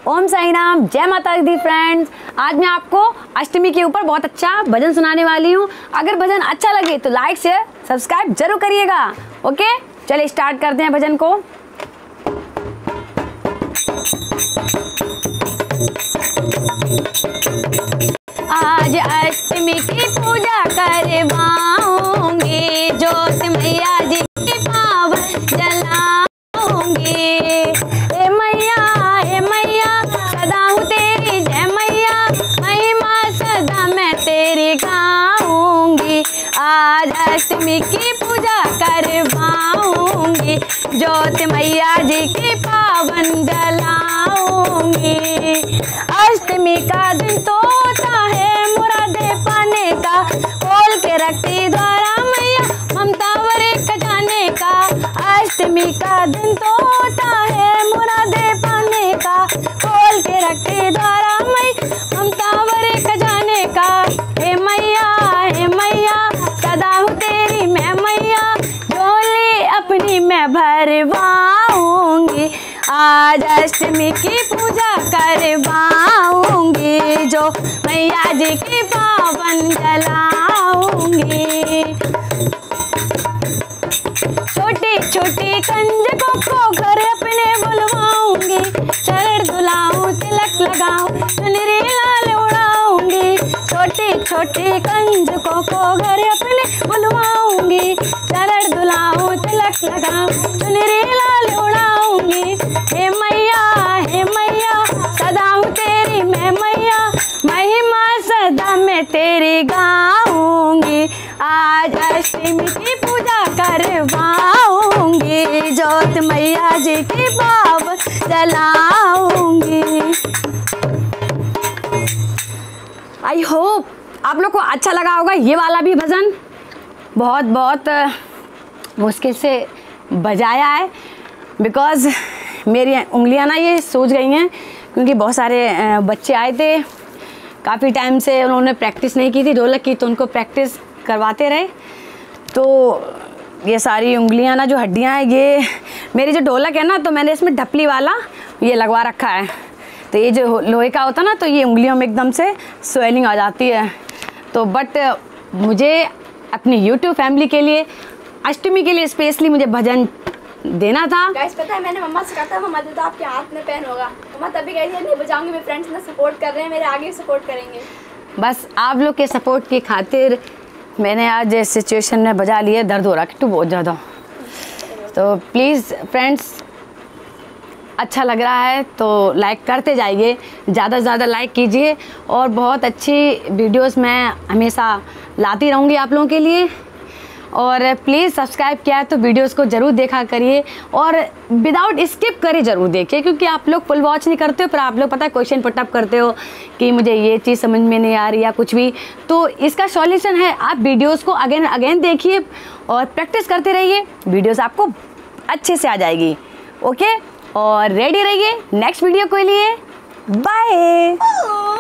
ओम साई राम, जय माता दी फ्रेंड्स। आज मैं आपको अष्टमी के ऊपर बहुत अच्छा भजन सुनाने वाली हूँ। अगर भजन अच्छा लगे तो लाइक शेयर सब्सक्राइब जरूर करिएगा। ओके, चलिए स्टार्ट करते हैं भजन को। आज अष्टमी की पूजा करवाऊंगी, ज्योत मैया जी की पावन जलाऊंगी। हे मैया सदा हूँ तेरी जय मैया, महिमा सदा मैं तेरी गाऊंगी। आज अष्टमी की पूजा करवाऊंगी, ज्योत मैया जी की पावन जलाऊंगी। अष्टमी का दिन तो होता है मुरादे पाने का, खोल के रखती द्वारा मैया ममता वरे खजाने का। अष्टमी का दिन तो होता है मुरादे पाने का, खोल के रखती द्वारा मैया ममता वरे खजाने का। हे मैया सदा हूँ तेरी मैं मैया, झोली अपनी मैं भरवाऊंगी। आज अष्टमी की पूजा करवाऊंगी, जो मैया जी की पावन जलाऊंगी। छोटी छोटी कंजकों को घर अपने बुलवाऊंगी, चरण धुलाऊं तिलक लगाऊं चुनरी लाल उड़ाऊंगी। छोटी छोटी कंजकों को घर अपने बुलवाऊंगी, चरण धुलाऊं तिलक लगाऊं चुनरी लाल उड़ाऊंगी। हे मैया सदा हूँ तेरी मैं मैया, महिमा सदा मैं तेरी गाऊंगी। आज अष्टमी की पूजा करवाऊंगी, ज्योत मैया जी की पावन जलाऊंगी। आई होप आप लोग को अच्छा लगा होगा ये वाला भी भजन। बहुत मुश्किल से बजाया है, बिकॉज़ मेरी उंगलियां ना ये सूज गई हैं, क्योंकि बहुत सारे बच्चे आए थे, काफ़ी टाइम से उन्होंने प्रैक्टिस नहीं की थी ढोलक की, तो उनको प्रैक्टिस करवाते रहे। तो ये सारी उंगलियां ना जो हड्डियां हैं, ये मेरी जो ढोलक है ना, तो मैंने इसमें ढपली वाला ये लगवा रखा है। तो ये जो लोहे का होता ना, तो ये उंगलियों में एकदम से स्वेलिंग आ जाती है। तो बट मुझे अपनी यूट्यूब फैमिली के लिए अष्टमी के लिए स्पेशली मुझे भजन देना था। गाइस पता है मैंने मम्मा से कहा था मम्मा तो आपके हाथ में पेन होगा, मम्मा तभी कह रही है नहीं बजाऊंगी, मेरे फ्रेंड्स ने सपोर्ट कर रहे हैं, मेरे आगे सपोर्ट करेंगे। बस आप लोग के सपोर्ट की खातिर मैंने आज इस सिचुएशन में बजा लिया। दर्द हो रहा है बहुत ज़्यादा। तो प्लीज़ फ्रेंड्स, अच्छा लग रहा है तो लाइक करते जाइए, ज़्यादा से ज़्यादा लाइक कीजिए, और बहुत अच्छी वीडियोस मैं हमेशा लाती रहूँगी आप लोगों के लिए। और प्लीज़ सब्सक्राइब किया है तो वीडियोस को ज़रूर देखा करिए, और विदाउट स्किप करे ज़रूर देखिए, क्योंकि आप लोग फुल वॉच नहीं करते हो, पर आप लोग पता है क्वेश्चन पुटअप करते हो कि मुझे ये चीज़ समझ में नहीं आ रही या कुछ भी। तो इसका सॉल्यूशन है, आप वीडियोस को अगेन देखिए और प्रैक्टिस करते रहिए, वीडियोस आपको अच्छे से आ जाएगी। ओके, और रेडी रहिए नेक्स्ट वीडियो के लिए। बाय।